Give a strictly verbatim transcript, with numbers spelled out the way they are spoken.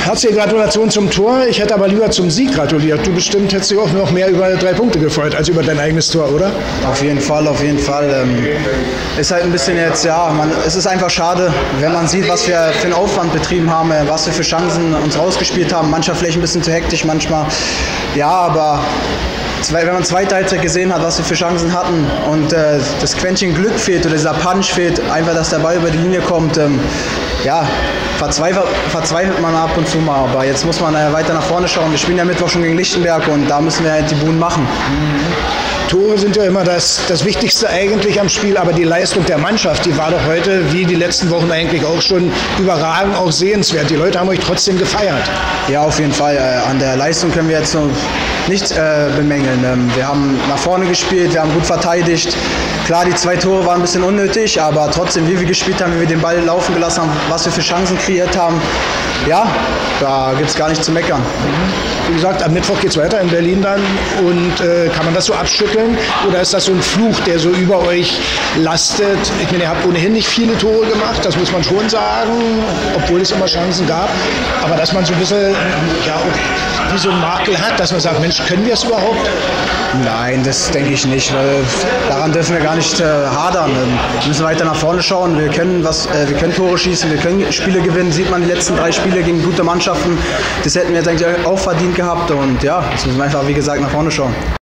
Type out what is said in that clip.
Herzliche Gratulation zum Tor. Ich hätte aber lieber zum Sieg gratuliert. Du bestimmt hättest dich auch noch mehr über drei Punkte gefreut, als über dein eigenes Tor, oder? Auf jeden Fall, auf jeden Fall. Ähm, ist halt ein bisschen jetzt, ja, man, es ist einfach schade, wenn man sieht, was wir für einen Aufwand betrieben haben, was wir für Chancen uns rausgespielt haben. Manchmal vielleicht ein bisschen zu hektisch, manchmal, ja, aber wenn man zweite Halbzeit gesehen hat, was wir für Chancen hatten und äh, das Quäntchen Glück fehlt oder dieser Punch fehlt, einfach, dass der Ball über die Linie kommt, ähm, ja, verzweifelt, verzweifelt man ab und zu mal, aber jetzt muss man äh, weiter nach vorne schauen. Wir spielen ja Mittwoch schon gegen Lichtenberg und da müssen wir halt die Buhnen machen. Mhm. Tore sind ja immer das, das Wichtigste eigentlich am Spiel, aber die Leistung der Mannschaft, die war doch heute, wie die letzten Wochen eigentlich auch schon, überragend, auch sehenswert. Die Leute haben euch trotzdem gefeiert. Ja, auf jeden Fall. Äh, an der Leistung können wir jetzt noch nicht äh, bemängeln. Ähm, wir haben nach vorne gespielt, wir haben gut verteidigt. Klar, die zwei Tore waren ein bisschen unnötig, aber trotzdem, wie wir gespielt haben, wie wir den Ball laufen gelassen haben, was wir für Chancen kreiert haben, ja, da gibt es gar nicht zu meckern. Mhm. Wie gesagt, am Mittwoch geht es weiter in Berlin dann und äh, kann man das so abschütteln oder ist das so ein Fluch, der so über euch lastet? Ich meine, ihr habt ohnehin nicht viele Tore gemacht, das muss man schon sagen, obwohl es immer Chancen gab, aber dass man so ein bisschen, ja, wie so ein Makel hat, dass man sagt, Mensch, können wir es überhaupt? Nein, das denke ich nicht, weil daran dürfen wir gar nicht äh, hadern. Wir müssen weiter nach vorne schauen, wir können, was, äh, wir können Tore schießen, wir können Spiele gewinnen, sieht man die letzten drei Spiele gegen gute Mannschaften, das hätten wir jetzt eigentlich auch verdient gehabt und ja, jetzt müssen wir einfach, wie gesagt, nach vorne schauen.